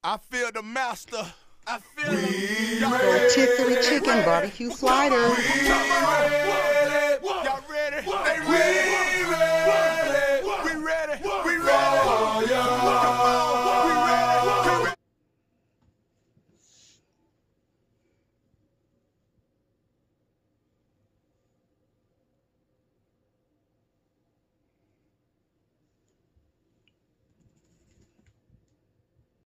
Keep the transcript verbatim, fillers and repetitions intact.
I feel the master. I feel Rotisserie chicken barbecue sliders.